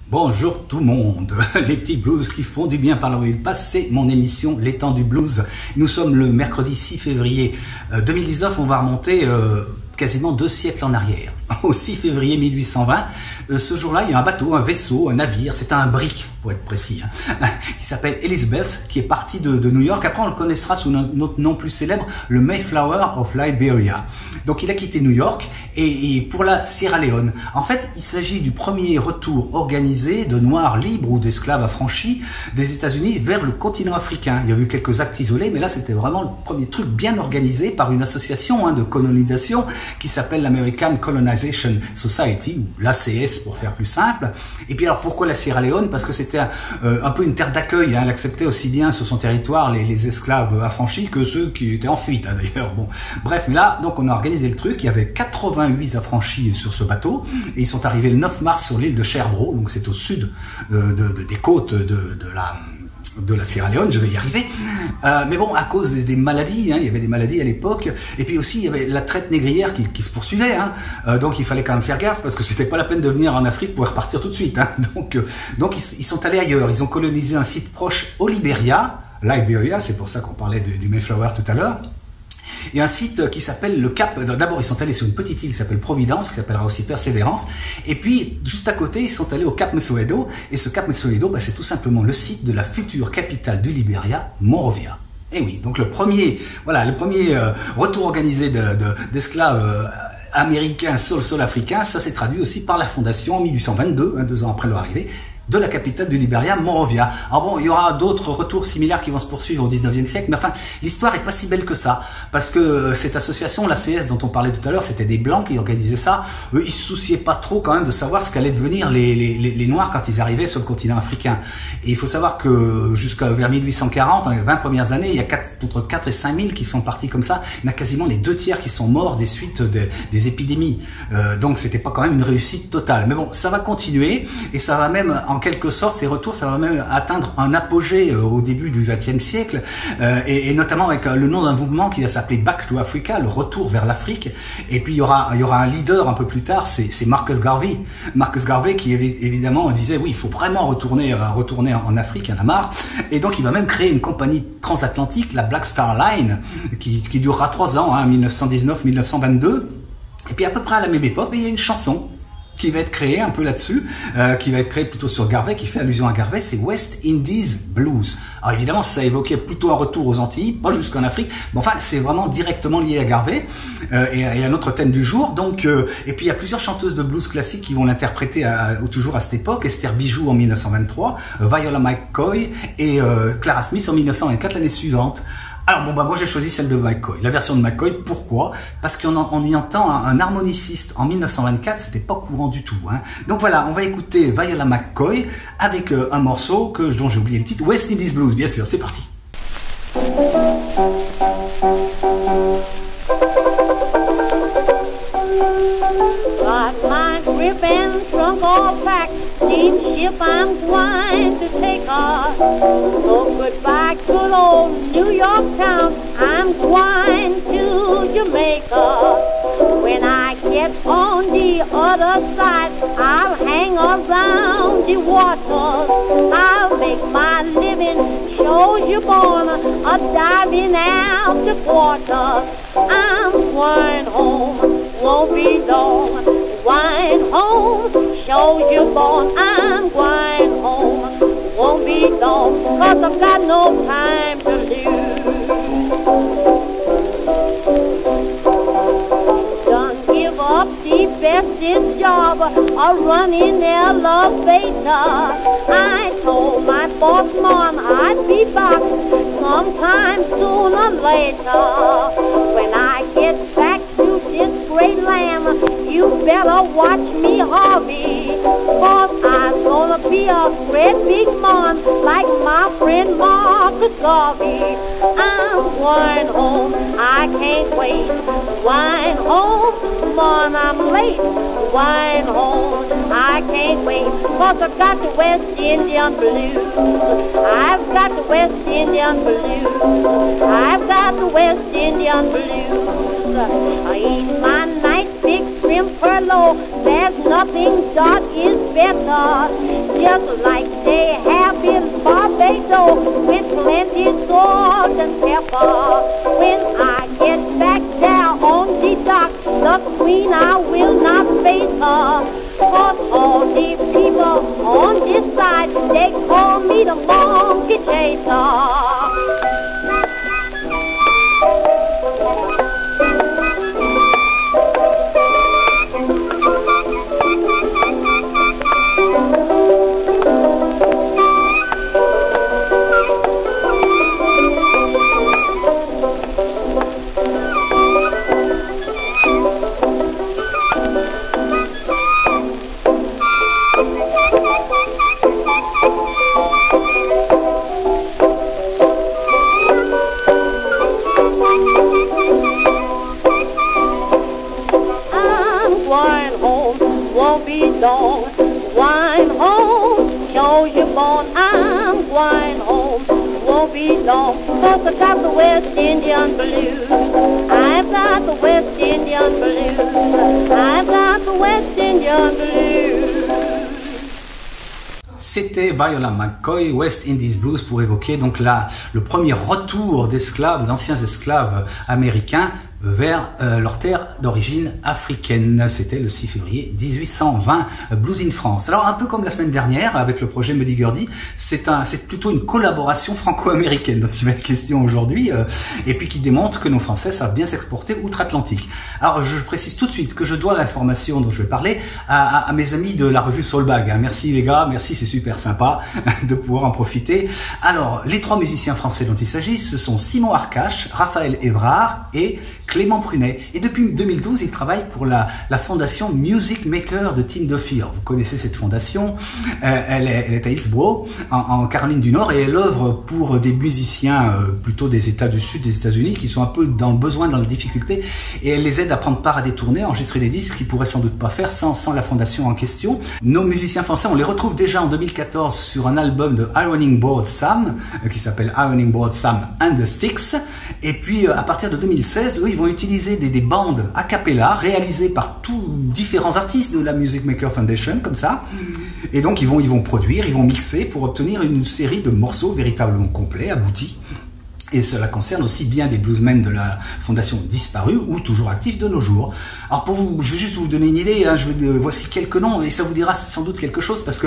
Bonjour tout le monde, les petits blues qui font du bien par là où ils passent, c'est mon émission Les Temps du Blues. Nous sommes le mercredi 6 février 2019, on va remonter quasiment 2 siècles en arrière. Au 6 février 1820, ce jour-là, il y a un bateau, un vaisseau, un navire, c'est un brick pour être précis, qui s'appelle Elizabeth, qui est parti de New York. Après, on le connaîtra sous notre nom plus célèbre, le Mayflower of Liberia. Donc, il a quitté New York et pour la Sierra Leone. En fait, il s'agit du premier retour organisé de Noirs libres ou d'esclaves affranchis des États-Unis vers le continent africain. Il y a eu quelques actes isolés, mais là, c'était vraiment le premier truc bien organisé par une association de colonisation qui s'appelle l'American Colonization Society, ou l'ACS pour faire plus simple. Et puis alors, pourquoi la Sierra Leone? Parce que c'était un peu une terre d'accueil. Elle acceptait aussi bien sur son territoire les esclaves affranchis que ceux qui étaient en fuite, d'ailleurs. Bon, bref, là, donc on a organisé le truc. Il y avait 88 affranchis sur ce bateau et ils sont arrivés le 9 mars sur l'île de Sherbro, donc c'est au sud des côtes de la Sierra Leone, je vais y arriver. Mais bon, à cause des maladies, il y avait des maladies à l'époque, et puis aussi il y avait la traite négrière qui se poursuivait, donc il fallait quand même faire gaffe, parce que c'était pas la peine de venir en Afrique pour repartir tout de suite. Donc ils sont allés ailleurs, ils ont colonisé un site proche au Liberia, c'est pour ça qu'on parlait du Mayflower tout à l'heure. Et un site qui s'appelle le Cap, d'abord ils sont allés sur une petite île qui s'appelle Providence, qui s'appellera aussi Persévérance, et puis juste à côté ils sont allés au Cap Mesoedo, et ce Cap Mesoedo, c'est tout simplement le site de la future capitale du Liberia, Monrovia. Et oui, donc le premier retour organisé d'esclaves américains sur le sol africain, ça s'est traduit aussi par la fondation en 1822, 2 ans après leur arrivée, de la capitale du Liberia, Monrovia. Alors bon, il y aura d'autres retours similaires qui vont se poursuivre au 19e siècle, mais enfin, l'histoire est pas si belle que ça, parce que cette association, l'ACS dont on parlait tout à l'heure, c'était des Blancs qui organisaient ça. Eux, ils se souciaient pas trop quand même de savoir ce qu'allaient devenir les Noirs quand ils arrivaient sur le continent africain. Et il faut savoir que jusqu'à vers 1840, dans les 20 premières années, il y a entre 4 et 5 000 qui sont partis comme ça. Il y en a quasiment les 2 tiers qui sont morts des suites des épidémies. Donc c'était pas quand même une réussite totale. Mais bon, ça va continuer, et ça va même, en quelque sorte, ces retours, ça va même atteindre un apogée au début du XXe siècle, et notamment avec le nom d'un mouvement qui va s'appeler Back to Africa, le retour vers l'Afrique. Et puis il y aura un leader un peu plus tard, c'est Marcus Garvey. Marcus Garvey qui évidemment disait oui, il faut vraiment retourner en Afrique, il y en a marre. Et donc il va même créer une compagnie transatlantique, la Black Star Line, qui durera 3 ans, 1919-1922. Et puis à peu près à la même époque, il y a une chanson qui va être créé un peu là-dessus, qui va être créé plutôt sur Garvey, qui fait allusion à Garvey, c'est West Indies Blues. Alors évidemment, ça évoquait plutôt un retour aux Antilles, pas jusqu'en Afrique, mais enfin, c'est vraiment directement lié à Garvey, et à notre thème du jour. Donc, et puis il y a plusieurs chanteuses de blues classiques qui vont l'interpréter toujours à cette époque, Esther Bijou en 1923, Viola McCoy et Clara Smith en 1924, l'année suivante. Alors bon, moi j'ai choisi celle de McCoy, la version de McCoy. Pourquoi? Parce qu'on y entend un harmoniciste en 1924, c'était pas courant du tout. Donc voilà, on va écouter Viola McCoy avec un morceau dont j'ai oublié le titre, West Indies Blues, bien sûr, c'est parti. Got my grip and trunk all packed, steamship I'm going to take her. So goodbye, good old New York town, I'm going to Jamaica. When I get on the other side, I'll hang around the waters. I'll make my living, shows you born, a diving out the quarter. I'm going home, won't be long. Going home, shows you born. I'm going home, won't be long, 'cause I've got no time to lose. Done give up the bestest job, a running elevator. I told my boss man I'd be back sometime sooner or later. When I get back to this great land, you better watch me, Harvey, 'cause I'm gonna be a great big man like my friend Marcus Garvey. I'm going home, I can't wait. Going home, man, I'm late. Going home, I can't wait, 'cause I got the West Indian blues. I've got the West Indian blues. I've got the West Indian blues. I eat my nice big shrimp furlough. There's nothing that is better. just like they have in Barbados, with plenty salt and pepper. When I get back there on the dock, the Queen I will not face her. 'Cause all the people on this side, they call me the monkey chaser. Long, wine home, show you born, I'm going home, won't be long, 'cause I got the West Indian blues, I've got the West Indian blues, I've got the West Indian blues. C'était Viola McCoy, West Indies Blues, pour évoquer donc le premier retour d'esclaves, d'anciens esclaves américains vers leur terre d'origine africaine. C'était le 6 février 1820, Blues in France. Alors un peu comme la semaine dernière avec le projet Muddy Gurdy, c'est plutôt une collaboration franco-américaine dont il va être question aujourd'hui, et puis qui démontre que nos Français savent bien s'exporter outre-Atlantique. Alors je précise tout de suite que je dois l'information dont je vais parler à mes amis de la revue Soulbag. Merci les gars, merci, c'est super sympa de pouvoir en profiter. Alors les trois musiciens français dont il s'agit, ce sont Simon Arcache, Raphaël Évrard et Clément Prunet. Et depuis 2012, il travaille pour la fondation Music Maker de Tim Duffy. Alors, vous connaissez cette fondation, elle est à Hillsborough, en Caroline du Nord, et elle œuvre pour des musiciens plutôt des États du Sud des États-Unis qui sont un peu dans le besoin, dans la difficulté, et elle les aide à prendre part à des tournées, à enregistrer des disques qu'ils pourraient sans doute pas faire sans la fondation en question. Nos musiciens français, on les retrouve déjà en 2014 sur un album de Ironing Board Sam, qui s'appelle Ironing Board Sam and the Sticks, et puis à partir de 2016, eux, ils vont utiliser des bandes a cappella réalisées par tous différents artistes de la Music Maker Foundation, comme ça. Et donc ils vont produire, ils vont mixer pour obtenir une série de morceaux véritablement complets, aboutis. Et cela concerne aussi bien des bluesmen de la fondation disparue ou toujours actifs de nos jours. Alors pour vous, je vais juste vous donner une idée, hein, voici quelques noms, et ça vous dira sans doute quelque chose, parce que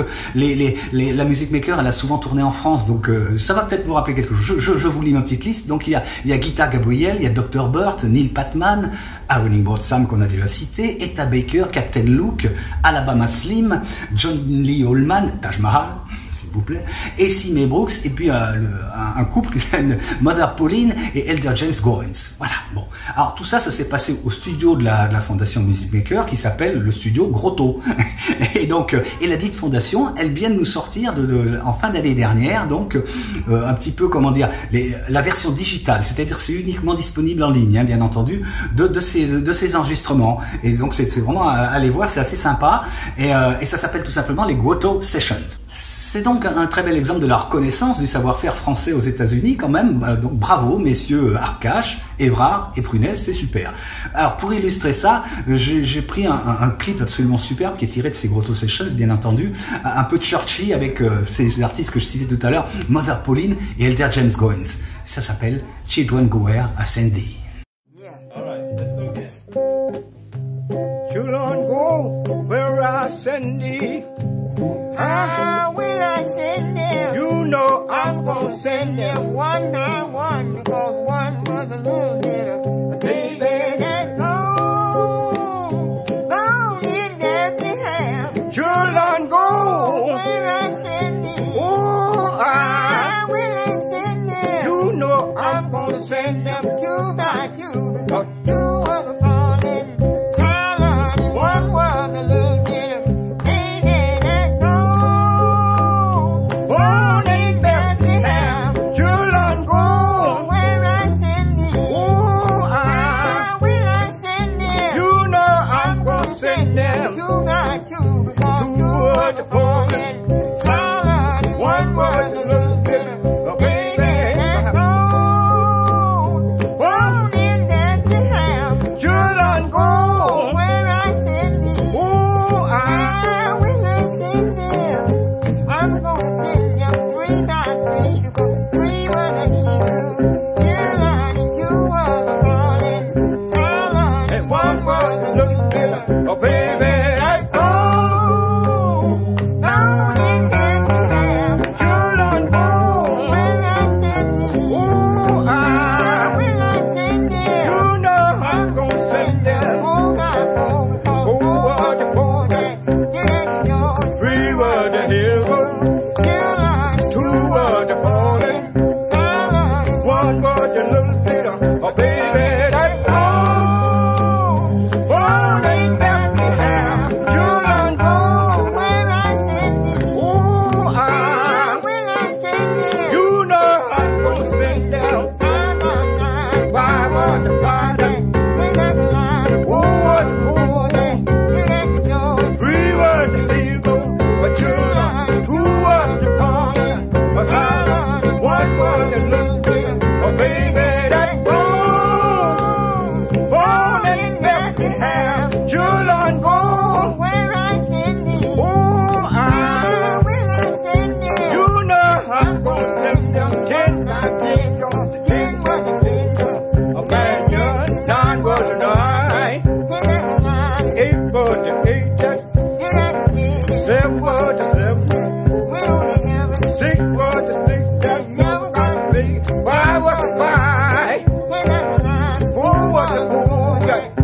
la Music Maker, elle a souvent tourné en France, donc ça va peut-être vous rappeler quelque chose. Je vous lis ma petite liste. Donc il y a Guitar Gabriel, il y a Dr. Burt, Neil Patman, Ironing Board Sam qu'on a déjà cité, Etta Baker, Captain Luke, Alabama Slim, John Lee Holman, Taj Mahal, s'il vous plaît, et Simé Brooks, et puis un couple qui s'appelle Mother Pauline et Elder James Goins. Voilà, bon. Alors tout ça, ça s'est passé au studio de la fondation Music Maker qui s'appelle le studio Grotto. Et donc, et la dite fondation, elle vient de nous sortir en fin d'année dernière, donc un petit peu, comment dire, la version digitale, c'est-à-dire c'est uniquement disponible en ligne, hein, bien entendu, de ces enregistrements. Et donc c'est vraiment à aller voir, c'est assez sympa. Et ça s'appelle tout simplement les Grotto Sessions. C'est donc un très bel exemple de la reconnaissance du savoir-faire français aux États-Unis quand même. Donc bravo messieurs Arcache, Évrard et Prunet, c'est super. Alors pour illustrer ça, j'ai pris un clip absolument superbe qui est tiré de ces Grotto Sessions, bien entendu, un peu churchy avec ces artistes que je citais tout à l'heure, Mother Pauline et Elder James Goins. Ça s'appelle Children Go Where I Send Thee. Yeah. All right, let's go again. Children go where I send thee. How will I send them? You know I'm gonna send them one by one, because one was a little bit baby that's gone in Bethlehem. Children go where I send them. Oh, how will I send them? You know I'm gonna send them two by two, because two was a falling silent, one was a little bit. I I'm gonna send them 3 times 3 because 3 was the Hebrew. Caroline and 2 was the falling. Caroline and 1 was the little killer. Oh baby, that's all. Now it can't be have. Caroline, oh, when I send them, oh, when I send them, you know I'm gonna send them. Oh, God, oh, because 4 was the falling. Yeah, you 3 was the Hebrew. Caroline, 2 was the falling. Caroline, 1 was the little killer. Oh baby, that's all. Oh, they got me have. Caroline, oh, when I send them. Oh, when I send them. You know I'm gonna send them. Why was the party? When I line, who was the falling? Yeah, 3 was the Hebrew. But Caroline, 2 was the falling. But Caroline, 1 was the little killer. Oh baby, that's all. Oh, they got me have. Caroline, go where I send it. Oh, when I send it. You know I'm gonna send them 10 by 10. 10 was the kingdom. A man, 9 was the 9. 8 was the 8. 7 was the 7. 6 was the 6. That never got me. 5 was the 5. 4 was the 4.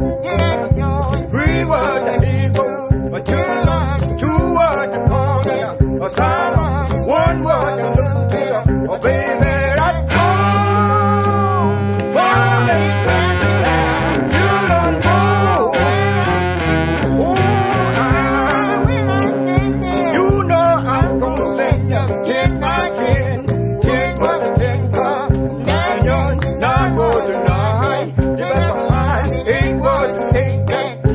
3 was the Hebrew. But 2 was the falling. A time, 1 was the little killer. Oh baby, that's all. Falling, you don't know. Oh, you know I'm gonna send them 10 by 10. 10 was the 10 car. 9 was the 9. 8 was the 8.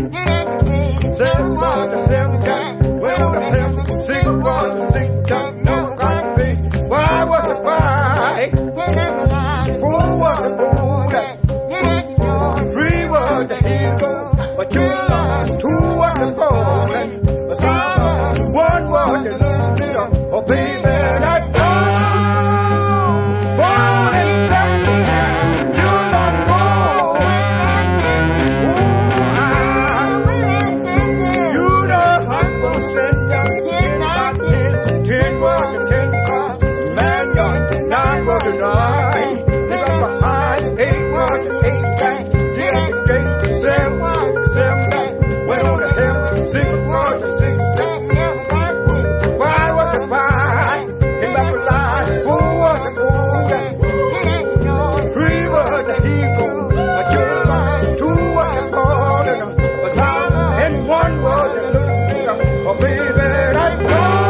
7 was the 7. Well, the 7. 6 was the 6. Never got me. 5 was the 5. 4 was the 4. 3 was the Hebrew. But 2 was the falling. 1 was the little killer. Oh baby, that's all. Falling back behind. You don't know. You know I'm gonna send them 10 by 10. 10 was the 10 car. Man, 9 was the 9. They got behind. 8 was the 8 back. 7 was the 7 back. Well, the hell, 6 was the 6 back. 5 was the 5. Came back alive. 4 was the 4 back. 3 was the Hebrew. A Caroline, 2 was the falling. A time, and 1 was the little killer. Oh baby, that's all.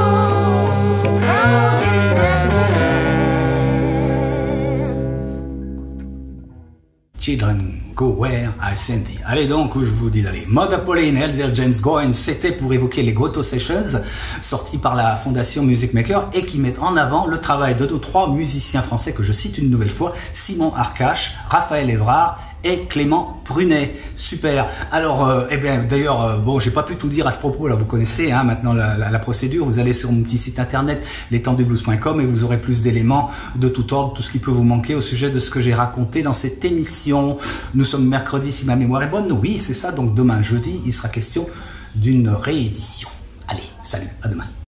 Children Go Where I Send Thee. Allez donc où je vous dis d'aller. Mother Pauline, Elder James Goins, c'était pour évoquer les Grotto Sessions, sortis par la Fondation Music Maker et qui mettent en avant le travail de nos 3 musiciens français que je cite une nouvelle fois, Simon Arcache, Raphaël Évrard et Clément Brunet. Super. Alors, eh bien, d'ailleurs, bon, j'ai pas pu tout dire à ce propos. Là, vous connaissez maintenant la procédure. Vous allez sur mon petit site internet, letempsdublues.com, et vous aurez plus d'éléments de tout ordre, tout ce qui peut vous manquer au sujet de ce que j'ai raconté dans cette émission. Nous sommes mercredi, si ma mémoire est bonne. Oui, c'est ça. Donc demain, jeudi, il sera question d'une réédition. Allez, salut, à demain.